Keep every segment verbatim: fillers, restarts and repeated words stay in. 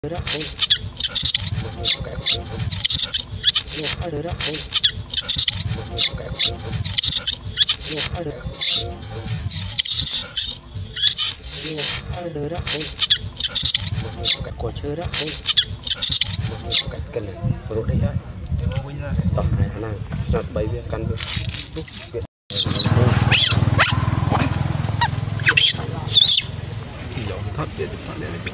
đó không một người có cái của mình không một hai đứa đó không một người có cái của mình không một hai đứa một hai đứa đó không một người có cái của chơi đó không một người có cái cần này rồi đây á tổng hai khả năng là bảy viên căn được lúc viện giống thoát điện thoát điện này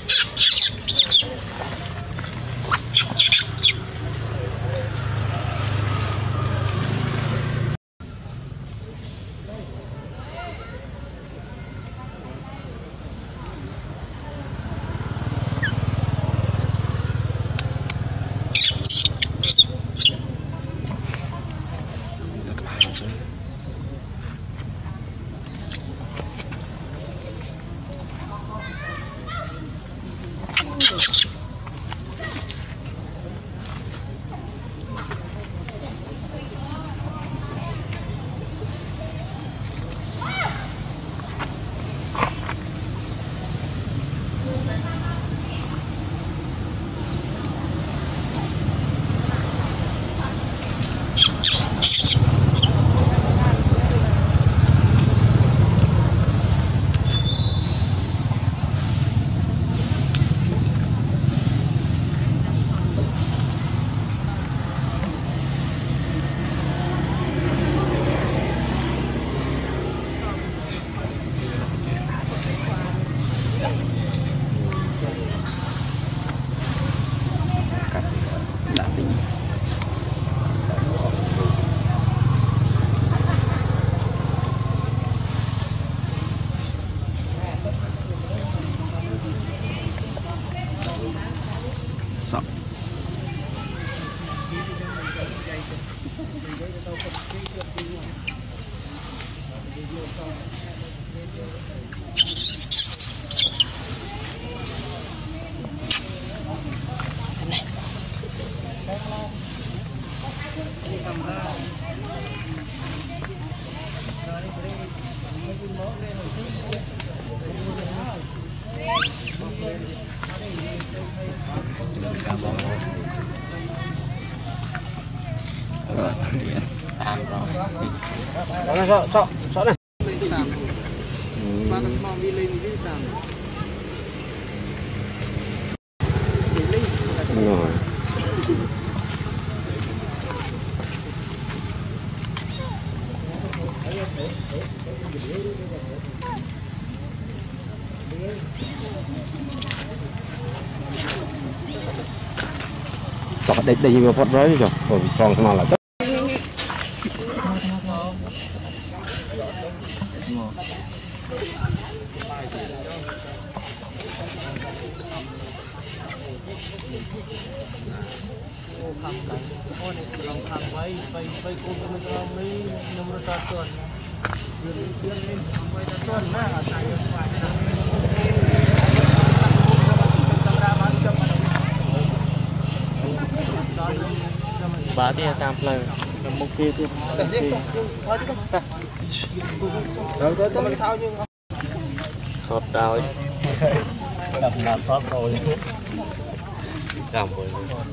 sợ sợ sợ sợ này rồi đây đây vừa phát với rồi rồi còn nào là bà đi tam lời một kia thôi rồi tới tới thao nhưng hộp rồi làm làm thoát rồi làm rồi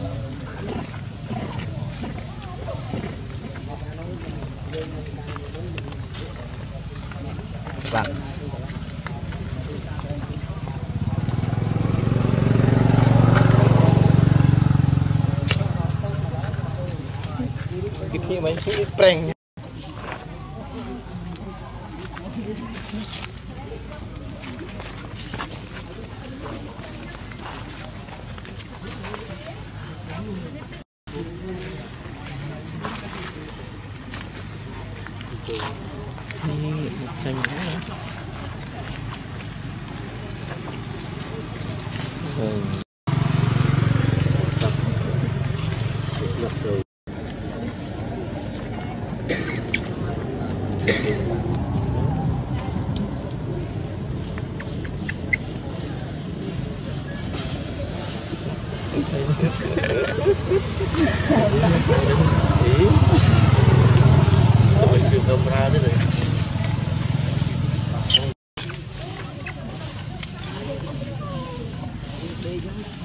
vâng cái mấy cái preng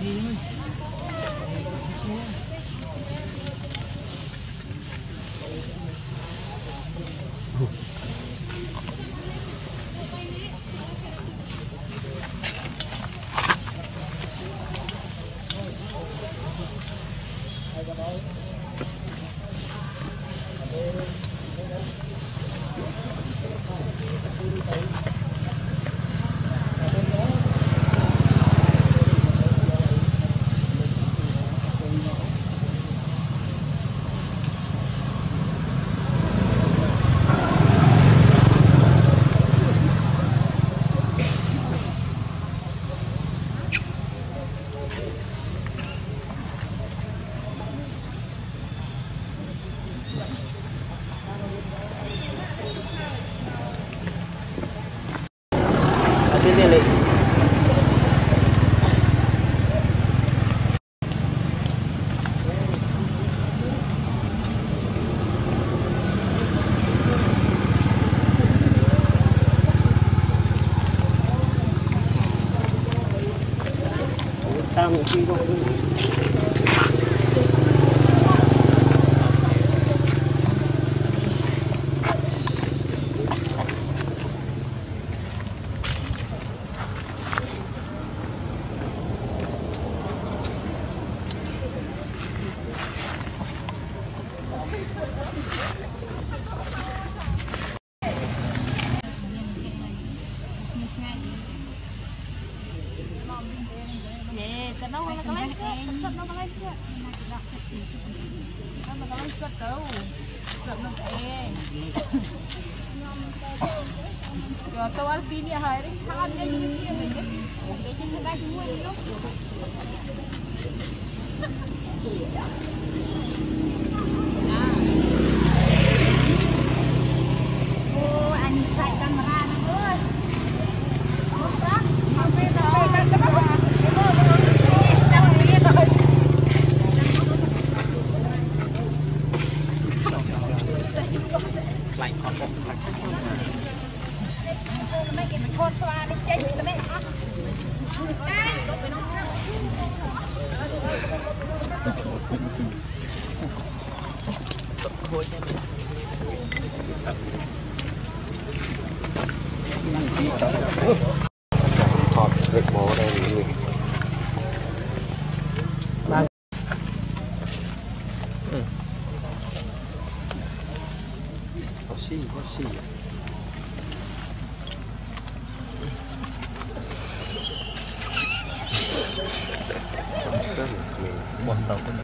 Tam chi đâu cái nó là cái lấy cái sợi nó cái lấy chứ nó là cái lấy sợi đâu sợi nó cái rồi tôi ăn pin này hơi đấy ăn cái gì kia mình đấy cái trên cái bánh mua đi lúc ô anh chạy camera nữa ơi lại còn một mấy cái con xoa nó chết mình mấy hả thọt việc mổ đây mình có xì có xì bột tàu